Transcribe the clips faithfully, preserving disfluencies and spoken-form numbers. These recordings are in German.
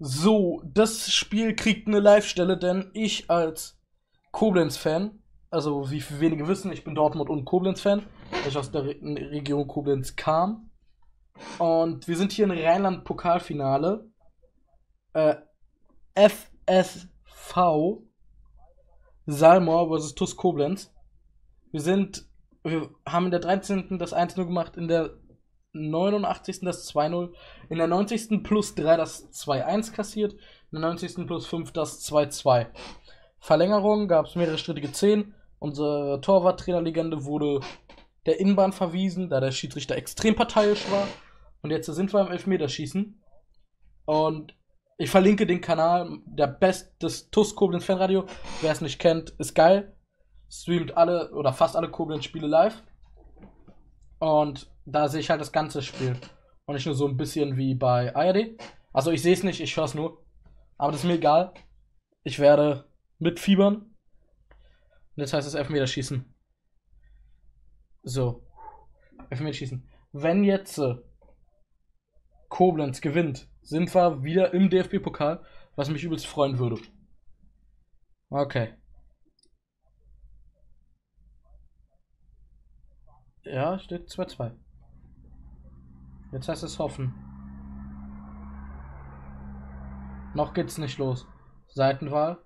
So, das Spiel kriegt eine Live-Stelle, denn ich als Koblenz-Fan, also wie wenige wissen, ich bin Dortmund- und Koblenz-Fan, weil ich aus der Re Region Koblenz kam. Und wir sind hier im Rheinland-Pokalfinale. Äh, F S V Salmor versus TuS Koblenz. Wir sind, wir haben in der dreizehnten das eins null gemacht, in der neunundachtzigsten das zwei null, in der neunzigsten plus drei das zwei eins kassiert, in der neunzigsten plus fünf das zwei zwei. Verlängerung gab es mehrere strittige Szenen. Unsere Torwarttrainerlegende wurde der Innenbahn verwiesen, da der Schiedsrichter extrem parteiisch war. Und jetzt sind wir im Elfmeterschießen. Und ich verlinke den Kanal, der Best des TuS Koblenz Fanradio. Wer es nicht kennt, ist geil. Streamt alle oder fast alle Koblenz-Spiele live. Und da sehe ich halt das ganze Spiel. Und nicht nur so ein bisschen wie bei A R D. Also ich sehe es nicht, ich höre es nur. Aber das ist mir egal. Ich werde mitfiebern. Und jetzt heißt es Elfmeterschießen. So. Elfmeterschießen. Wenn jetzt äh, Koblenz gewinnt, sind wir wieder im D F B-Pokal, was mich übelst freuen würde. Okay. Ja, steht zwei zwei. Jetzt heißt es hoffen. Noch geht's nicht los. Seitenwahl.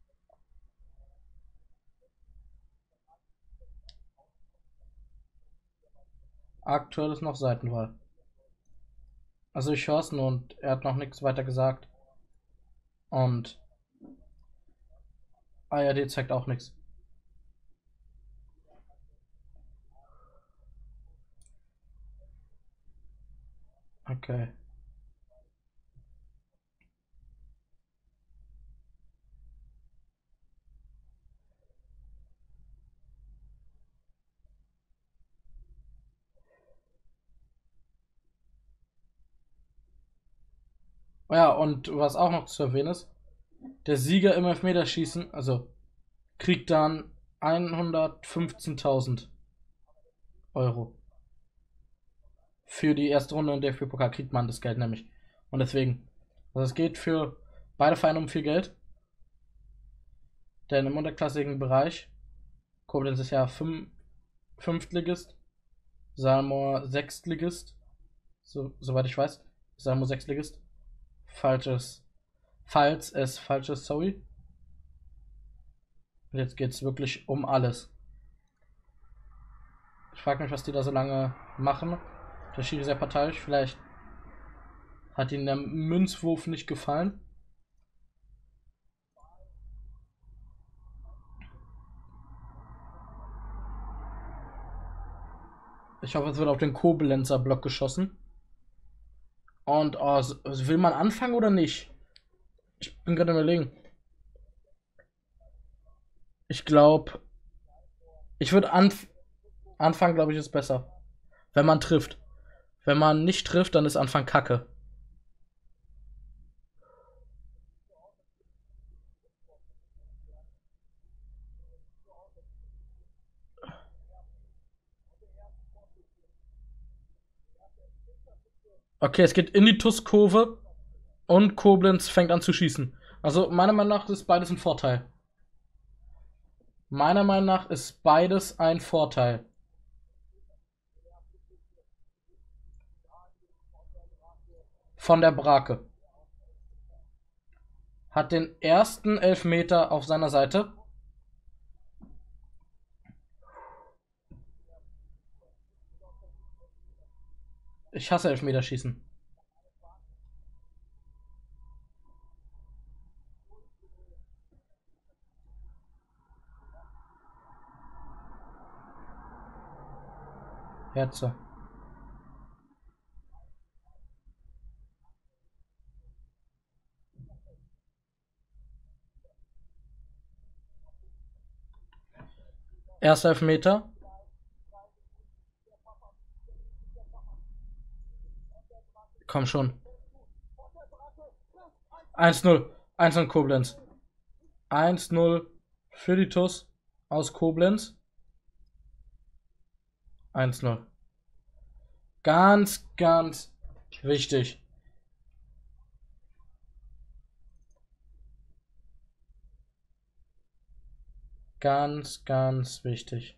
Aktuell ist noch Seitenwahl. Also ich höre es nur und er hat noch nichts weiter gesagt. Und A R D zeigt auch nichts. Okay. Ja, und was auch noch zu erwähnen ist, der Sieger im Elfmeterschießen, also kriegt dann hundertfünfzehntausend Euro. Für die erste Runde in der D F B-Pokal kriegt man das Geld nämlich. Und deswegen, also es geht für beide Vereine um viel Geld. Denn im unterklassigen Bereich, Koblenz ist ja fünf, Fünftligist, Salmor Sechstligist, so, soweit ich weiß, Salmor Sechstligist. Falsches, falls es falsch ist, sorry. Und jetzt geht es wirklich um alles. Ich frage mich, was die da so lange machen. Der Schiri ist sehr parteiisch. Vielleicht hat ihnen der Münzwurf nicht gefallen. Ich hoffe, es wird auf den Koblenzer Block geschossen. Und oh, will man anfangen oder nicht? Ich bin gerade überlegen. Ich glaube, ich würde anf anfangen, glaube ich, ist besser. Wenn man trifft. Wenn man nicht trifft, dann ist Anfang Kacke. Okay, es geht in die TuS-Kurve und Koblenz fängt an zu schießen. Also meiner Meinung nach ist beides ein Vorteil. Meiner Meinung nach ist beides ein Vorteil. Von der Brake. Hat den ersten Elfmeter auf seiner Seite. Ich hasse Elfmeterschießen. Herze. Erster Elfmeter. Komm schon. eins null. eins null Koblenz. eins null für die TuS aus Koblenz. eins null. Ganz, ganz wichtig. Ganz, ganz wichtig.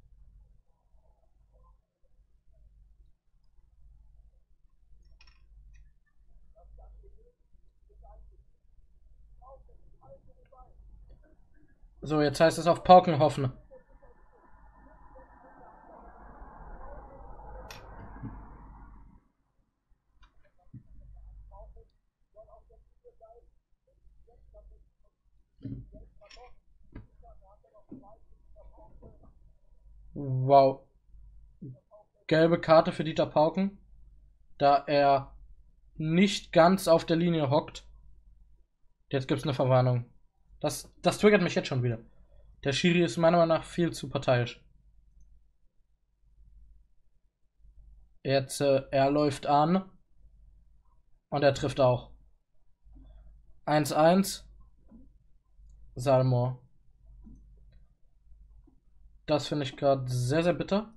So, jetzt heißt es auf Pauken hoffen. Wow. Gelbe Karte für Dieter Pauken, da er nicht ganz auf der Linie hockt. Jetzt gibt es eine Verwarnung. Das, das triggert mich jetzt schon wieder. Der Schiri ist meiner Meinung nach viel zu parteiisch. Jetzt, äh, er läuft an. Und er trifft auch. eins eins. Salmo. Das finde ich gerade sehr, sehr bitter.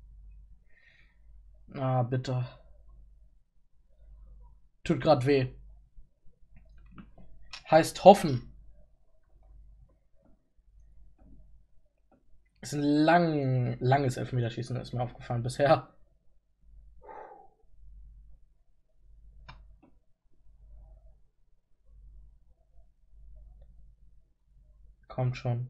Ah, bitter. Tut gerade weh. Heißt hoffen. Ist ein lang, langes Elfmeterschießen, ist mir aufgefallen bisher. Kommt schon.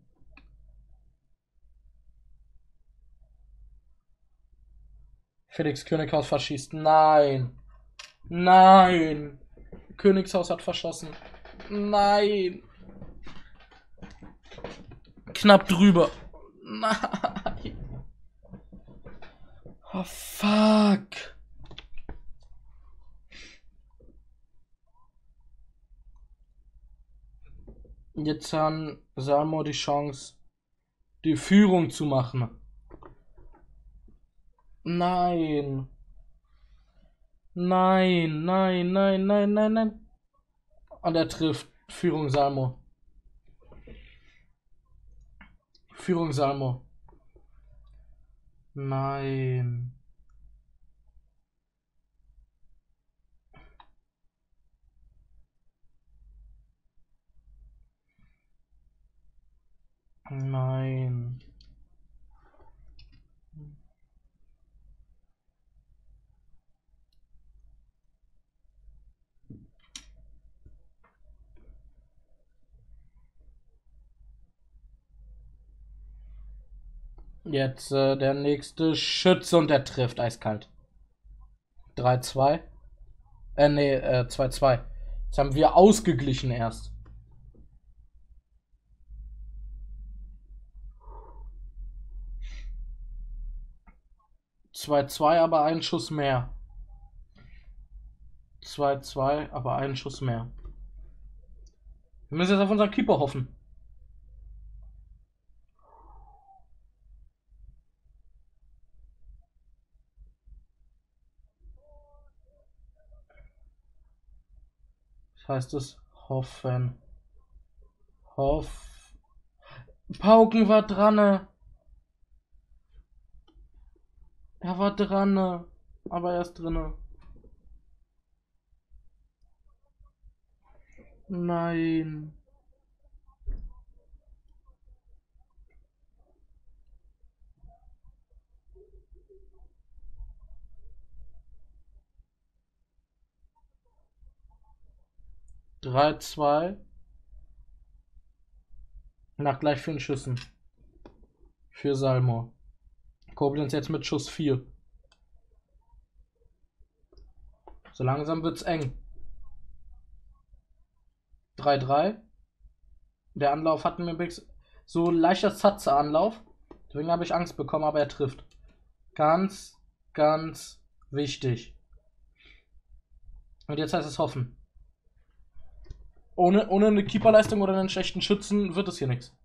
Felix Könighaus verschießt. Nein. Nein. Königshaus hat verschossen. Nein. Knapp drüber. Nein. Oh, fuck. Jetzt haben Salmo die Chance, die Führung zu machen. Nein. Nein, nein, nein, nein, nein, nein. Und er trifft. Führung Salmo. Führung Salmo. Nein. Nein. Jetzt äh, der nächste Schütze und der trifft eiskalt. drei zwei. Äh, nee, äh, zwei zwei. Jetzt haben wir ausgeglichen erst. zwei zwei, aber ein Schuss mehr. zwei zwei, aber ein Schuss mehr. Wir müssen jetzt auf unseren Keeper hoffen. Das heißt es hoffen. Hoff. Pauken war dran. Er war dran. Aber er ist drinne. Nein. drei zwei. Nach gleich vielen Schüssen. Für Salmo. Koblenz jetzt mit Schuss vier. So langsam wird's eng. drei drei. Der Anlauf hat mir so leichter Zatze-Anlauf. Deswegen habe ich Angst bekommen, aber er trifft. Ganz, ganz wichtig. Und jetzt heißt es hoffen. Ohne, ohne eine Keeperleistung oder einen schlechten Schützen wird es hier nichts.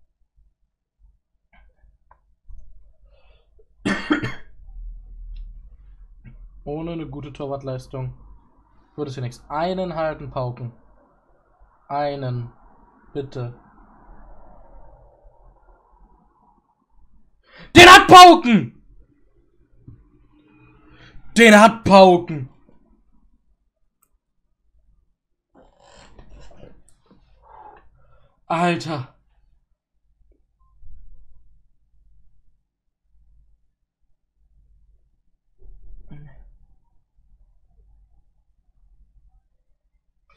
Ohne eine gute Torwartleistung wird es hier nichts. Einen halten, Pauken. Einen. Bitte. Den hat Pauken! Den hat Pauken! Alter.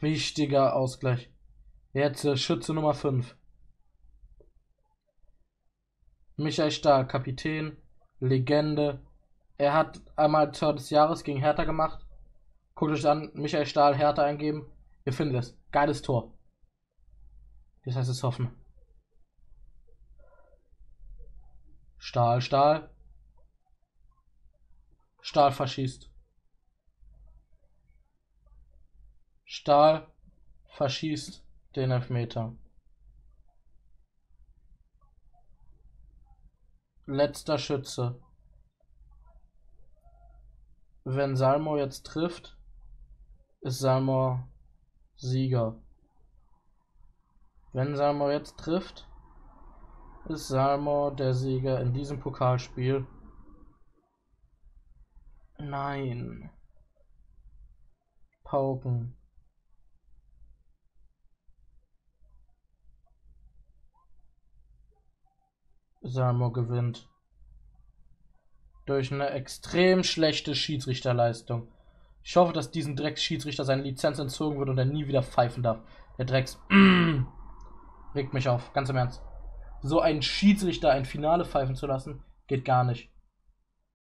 Wichtiger Ausgleich. Jetzt äh, Schütze Nummer fünf. Michael Stahl, Kapitän, Legende. Er hat einmal Tor des Jahres gegen Hertha gemacht. Guckt euch an, Michael Stahl, Hertha eingeben. Ihr findet es. Geiles Tor. Das heißt es hoffen. Stahl, Stahl. Stahl verschießt. Stahl verschießt den Elfmeter. Letzter Schütze. Wenn Salmo jetzt trifft, ist Salmo Sieger. Wenn Salmo jetzt trifft, ist Salmo der Sieger in diesem Pokalspiel. Nein. Pauken. Salmo gewinnt. Durch eine extrem schlechte Schiedsrichterleistung. Ich hoffe, dass diesem Drecks-Schiedsrichter seine Lizenz entzogen wird und er nie wieder pfeifen darf. Der Drecks... Mm, regt mich auf, ganz im Ernst. So einen Schiedsrichter ein Finale pfeifen zu lassen, geht gar nicht.